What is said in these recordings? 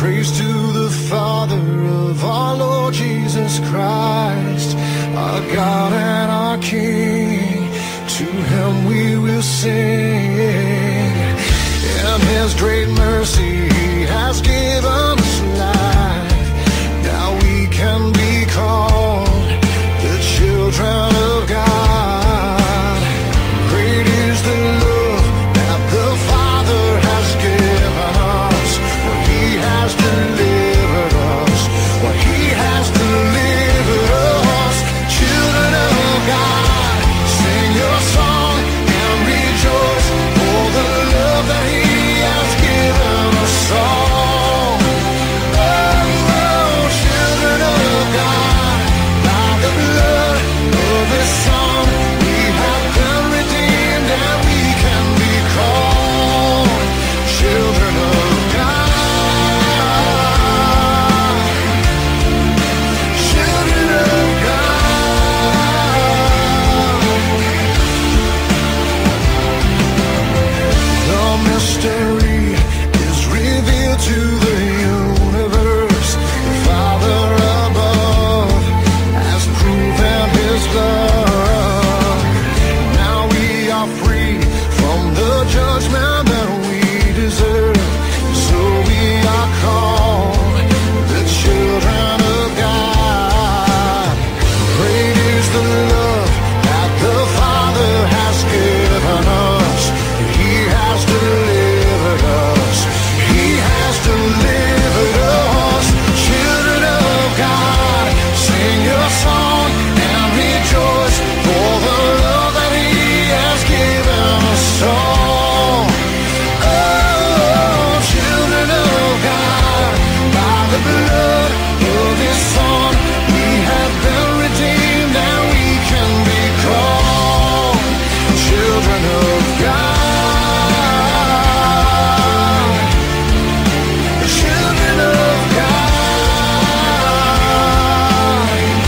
Praise to the Father of our Lord Jesus Christ, our God and our King. To him we will sing. In his great mercy he has given us life. Now we can be called the children of God. Great is the love that the Father has given us. What he has delivered us. What he has delivered us. Children of God, sing your song and rejoice for the love that he has given us all. Oh, children of God, by the blood of his Son, we have been redeemed and we can be called children of God. Children of God. The mystery is revealed to the universe. The Father above has proven his love. Now we are free from the judgment that we deserve. So we are called the children of God. Great is the love that the Father has given us. He has delivered us. He has delivered us. Children of God, sing your song and rejoice for the love that he has given us all. Oh, children of God, by the blood of his Son, we have been redeemed and we can be called children of God. Children of God.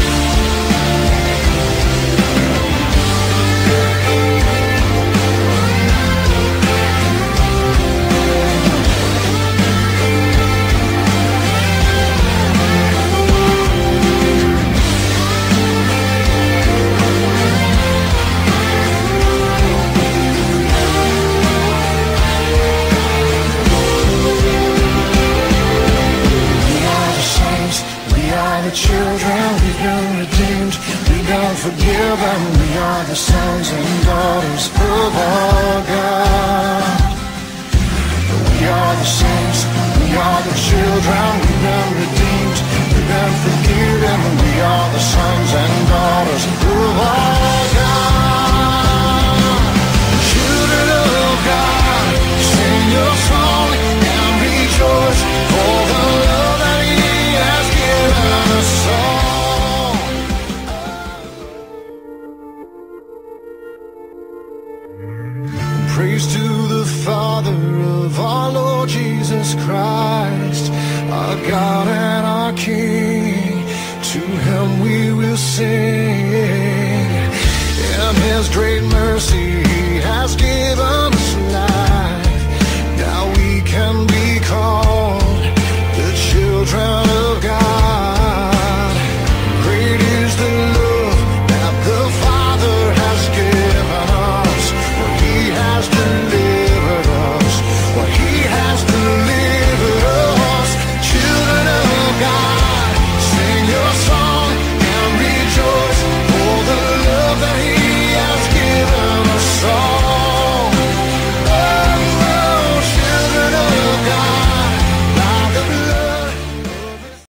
We are the saints, we are the children, we've been redeemed, we've been forgiven, we are the sons and daughters of our God. We are the saints, we are the children, we've been redeemed, we've been forgiven, we are the sons and daughters of our God. Children of God, sing your song and rejoice for the love that he has given us all. Praise to the Father of our Lord Jesus Christ, our God and our King. To him we will sing. In his great mercy